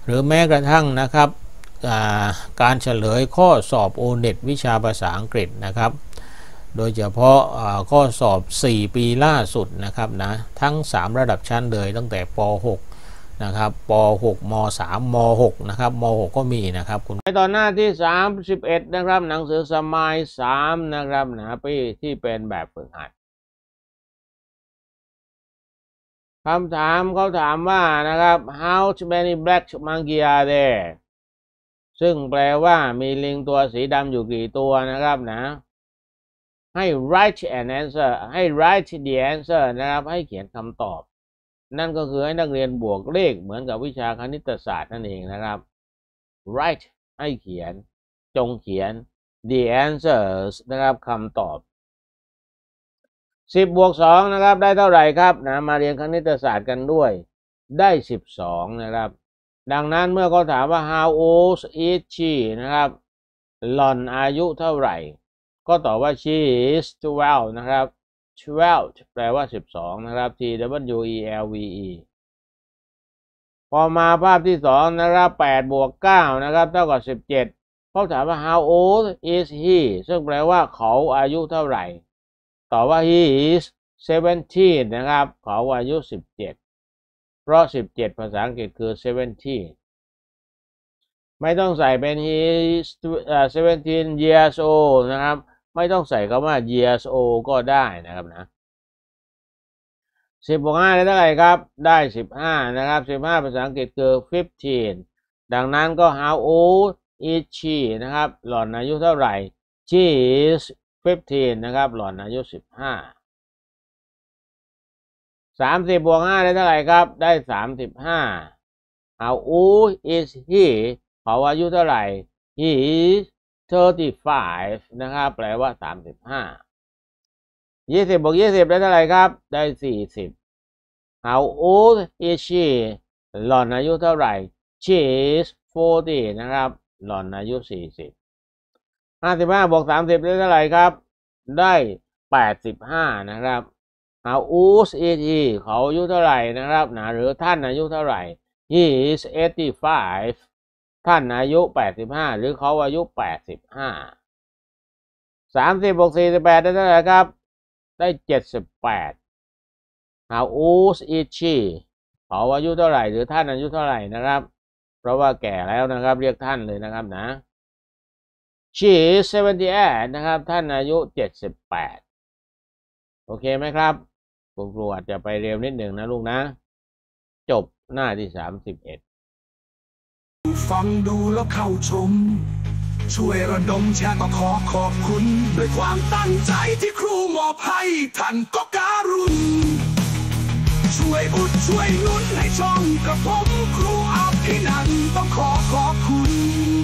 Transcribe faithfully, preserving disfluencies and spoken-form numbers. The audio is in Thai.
หรือแม้กระทั่งนะครับการเฉลยข้อสอบ โอ เน็ต วิชาภาษาอังกฤษนะครับโดยเฉพาะข้อสอบสี่ปีล่าสุดนะครับนะทั้งสามระดับชั้นเลยตั้งแต่ป หกนะครับป หก ม สาม ม หกนะครับม หกก็มีนะครับคุณในตอนหน้าที่สามสิบเอ็ดนะครับหนังสือสมัยสามนะครับนะปีที่เป็นแบบฝึกหัดคำถามเขาถามว่านะครับ how many black monkey are there ซึ่งแปลว่ามีลิงตัวสีดำอยู่กี่ตัวนะครับนะให้ write an answer ให้ write the answer นะครับให้เขียนคำตอบนั่นก็คือให้นักเรียนบวกเลขเหมือนกับวิชาคณิตศาสตร์นั่นเองนะครับ write ให้เขียนจงเขียน the answers นะครับคำตอบสิบบวกสองนะครับได้เท่าไหร่ครับนะมาเรียนคณิตศาสตร์กันด้วยได้สิบสองนะครับดังนั้นเมื่อเขาถามว่า how old is she นะครับหล่อนอายุเท่าไหร่ก็ตอบว่า she is twelve นะครับ twelve แปลว่าสิบสองนะครับ t w e l v e พอมาภาพที่สองนะครับแปดบวกเก้านะครับเท่ากับสิบเจ็ดเขาถามว่า how old is he ซึ่งแปลว่าเขาอายุเท่าไหร่ตอบว่า he is seventeen นะครับเขาอายุสิบเจ็ดเพราะสิบเจ็ดภาษาอังกฤษคือ seventeen ไม่ต้องใส่เป็น he is seventeen years old นะครับไม่ต้องใส่คำว่า years old ก็ได้นะครับนะสิบบวกห้าได้เท่าไหร่ครับได้สิบห้านะครับสิบห้าภาษาอังกฤษคือ fifteen ดังนั้นก็ how old is she นะครับหล่อนอายุเท่าไหร่ she is fifteen นะครับหล่อนอายุสิบห้าสามสิบบวกห้าได้เท่าไหร่ครับได้สามสิบห้า how old is he เขาอายุเท่าไหร่ he is thirty-five นะครับแปลว่าสามสิบห้ายี่สิบบวกยี่สิบได้เท่าไหร่ครับได้สี่สิบ how old is she หล่อนอายุเท่าไหร่ she is forty นะครับหล่อนอายุสี่สิบห้าสิบห้าบวกสามสิบได้เท่าไหร่ครับได้แปดสิบห้านะครับ how old is he เขาอายุเท่าไหร่นะครับนะหรือท่านอายุเท่าไหร่ he is eighty-five ท่านอายุแปดสิบห้าหรือเขาอายุแปดสิบห้าสามสิบบวกสี่สิบแปดได้เท่าไหร่ครับได้เจ็ดสิบแปด how old is she เขาอายุเท่าไหร่หรือท่านอายุเท่าไหร่นะครับเพราะว่าแก่แล้วนะครับเรียกท่านเลยนะครับนะ she is seventy-eight นะครับท่านอายุเจ็ดสิบแปดโอเคไหมครับคุณครูอาจจะไปเร็วนิดหนึ่งนะลูกนะจบหน้าที่สามสิบเอ็ดฟังดูแล้วเข้าชมช่วยระดมแชร์ก็ขอขอบคุณด้วยความตั้งใจที่ครูมอบให้ท่านก็การุณช่วยอุดช่วยหนุนให้ช่องกับผมครูอาภินันท์ต้องขอขอบคุณ